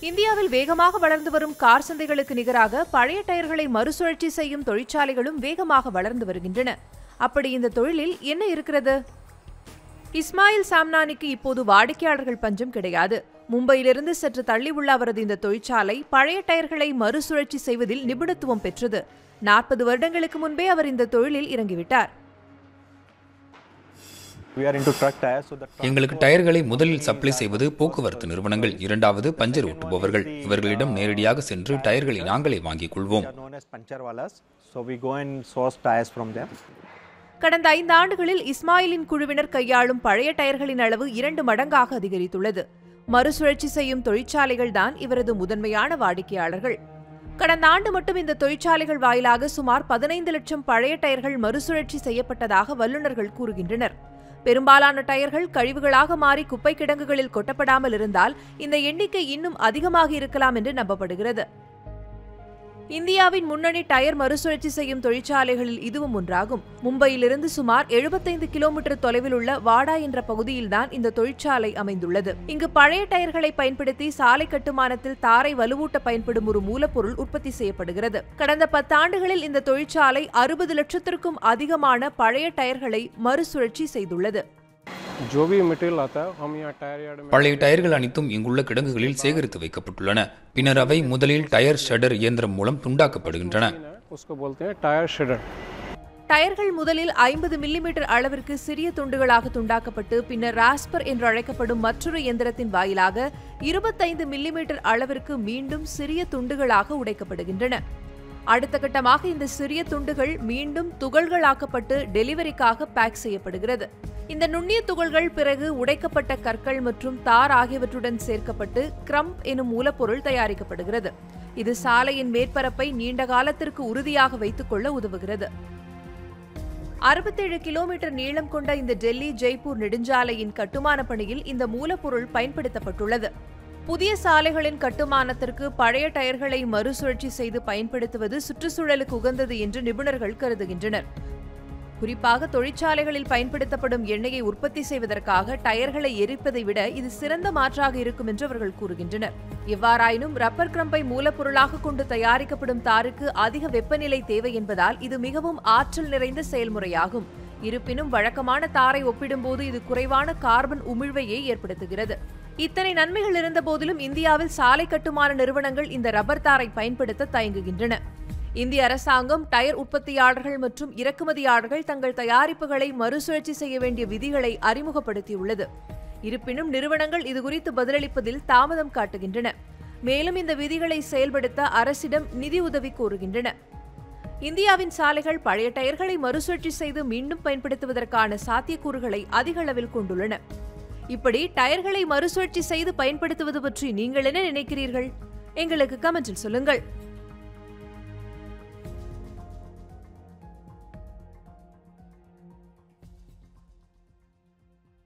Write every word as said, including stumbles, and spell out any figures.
இந்தியாவில் வேகமாக வளர்ந்து வரும் கார் சந்தைகளுக்கு நிகராக பழைய டயர்களை மறுசுழற்சி செய்யும் தொழிற்சாலைகளும் வேகமாக வளர்ந்து வருகின்றன. அப்படி இந்த தொழிலில் என்ன இருக்கிறது? இஸ்மாயில் சாம்னானிக்கு இப்போது வாடிக்கையாளர்கள் பஞ்சம் கிடையாது. மும்பையிலிருந்து சற்று தள்ளி உள்ள அவரது இந்த தொழிற்சாலை பழைய டயர்களை மறுசுழற்சி செய்வதில் நிபுணத்துவம் பெற்றது. நாற்பது வருடங்களுக்கு முன்பே அவர் இந்த தொழிலில் இறங்கிவிட்டார். எங்களுக்கு டயர்களை முதலில் சப்ளை செய்வது போக்குவரத்து நிறுவனங்கள், இரண்டாவது பஞ்சர் ஓட்டுபவர்கள். இவர்களிடம் நேரடியாக சென்று டயர்களை நாங்களே வாங்கிக் கொள்வோம். கடந்த ஐந்து ஆண்டுகளில் இஸ்மாயிலின் குழுவினர் கையாளும் பழைய டயர்களின் அளவு இரண்டு மடங்காக அதிகரித்துள்ளது. மறுசுழற்சி செய்யும் தொழிற்சாலைகள் தான் இவரது முதன்மையான வாடிக்கையாளர்கள். கடந்த ஆண்டு மட்டும் இந்த தொழிற்சாலைகள் வாயிலாக சுமார் பதினைந்து லட்சம் பழைய டயர்கள் மறுசுழற்சி செய்யப்பட்டதாக வல்லுநர்கள் கூறுகின்றனர். பெரும்பாலான டயர்கள் கழிவுகளாக மாறி குப்பை கிடங்குகளில் கொட்டப்படாமல் இருந்தால் இந்த எண்ணிக்கை இன்னும் அதிகமாக இருக்கலாம் என்று நம்பப்படுகிறது. இந்தியாவின் முன்னணி டயர் மறுசுழற்சி செய்யும் தொழிற்சாலைகளில் இதுவும் ஒன்றாகும். மும்பையிலிருந்து சுமார் எழுபத்தைந்து கிலோமீட்டர் தொலைவில் உள்ள வாடா என்ற பகுதியில்தான் இந்த தொழிற்சாலை அமைந்துள்ளது. இங்கு பழைய டயர்களை பயன்படுத்தி சாலை கட்டுமானத்தில் தாரை வலுவூட்ட பயன்படும் ஒரு மூலப்பொருள் உற்பத்தி செய்யப்படுகிறது. கடந்த பத்தாண்டுகளில் இந்த தொழிற்சாலை அறுபது லட்சத்திற்கும் அதிகமான பழைய டயர்களை மறுசுழற்சி செய்துள்ளது. பழைய டயர்கள் அனைத்தும் இங்குள்ள கிடங்குகளில் சேகரித்து வைக்கப்பட்டுள்ளன. பின்னர் அவை முதலில் டயர் ஷெடர் இயந்திரம் மூலம் துண்டாக்கப்படுகின்றன. டயர்கள் முதலில் ஐம்பது மில்லிமீட்டர் அளவிற்கு சிறிய துண்டுகளாக துண்டாக்கப்பட்டு பின்னர் ராஸ்பர் என்று அழைக்கப்படும் மற்றொரு இயந்திரத்தின் வாயிலாக இருபத்தைந்து மில்லிமீட்டர் அளவிற்கு மீண்டும் சிறிய துண்டுகளாக உடைக்கப்படுகின்றன. அடுத்த கட்டமாக இந்த சிறிய துண்டுகள் மீண்டும் துகள்களாக்கப்பட்டு டெலிவரிக்காக பேக் செய்யப்படுகிறது. இந்த நுண்ணிய துகள்கள் பிறகு உடைக்கப்பட்ட கற்கள் மற்றும் தார் ஆகியவற்றுடன் சேர்க்கப்பட்டு கிரம்ப் எனும் மூலப்பொருள் தயாரிக்கப்படுகிறது. இது சாலையின் மேற்பரப்பை நீண்ட காலத்திற்கு உறுதியாக வைத்துக் கொள்ள உதவுகிறது. அறுபத்தேழு கிலோமீட்டர் நீளம் கொண்ட இந்த டெல்லி ஜெய்ப்பூர் நெடுஞ்சாலையின் கட்டுமான பணியில் இந்த மூலப்பொருள் பயன்படுத்தப்பட்டுள்ளது. புதிய சாலைகளின் கட்டுமானத்திற்கு பழைய டயர்களை மறுசுழற்சி செய்து பயன்படுத்துவது சுற்றுச்சூழலுக்கு உகந்தது என்று நிபுணர்கள் கருதுகின்றனர். குறிப்பாக தொழிற்சாலைகளில் பயன்படுத்தப்படும் எண்ணெயை உற்பத்தி செய்வதற்காக டயர்களை எரிப்பதை விட இது சிறந்த மாற்றாக இருக்கும் என்று அவர்கள் கூறுகின்றனர். எவ்வாறாயினும் ரப்பர் கிரம்பை மூலப்பொருளாக கொண்டு தயாரிக்கப்படும் தாருக்கு அதிக வெப்பநிலை தேவை என்பதால் இது மிகவும் ஆற்றல் நிறைந்த செயல்முறையாகும். இருப்பினும் வழக்கமான தாரை ஒப்பிடும்போது இது குறைவான கார்பன் உமிழ்வையே ஏற்படுத்துகிறது. இத்தனை நன்மைகள் இருந்த போதிலும் இந்தியாவில் சாலை கட்டுமான நிறுவனங்கள் இந்த ரப்பர் தாரை பயன்படுத்த தயங்குகின்றன. இந்திய அரசாங்கம் டயர் உற்பத்தியாளர்கள் மற்றும் இறக்குமதியாளர்கள் தங்கள் தயாரிப்புகளை மறுசுழற்சி செய்ய வேண்டிய விதிகளை அறிமுகப்படுத்தியுள்ளது. இருப்பினும் நிறுவனங்கள் இதுகுறித்து பதிலளிப்பதில் தாமதம் காட்டுகின்றன. மேலும் இந்த விதிகளை செயல்படுத்த அரசிடம் நிதி உதவி கோருகின்றன. இந்தியாவின் சாலைகள் பழைய டயர்களை மறுசுழற்சி செய்து மீண்டும் பயன்படுத்துவதற்கான சாத்தியக்கூறுகளை அதிக அளவில் கொண்டுள்ளன. இப்படி டயர்களை மறுசுழற்சி செய்து பயன்படுத்துவது பற்றி நீங்கள் என்ன நினைக்கிறீர்கள்? எங்களுக்கு கமெண்டில் சொல்லுங்கள்.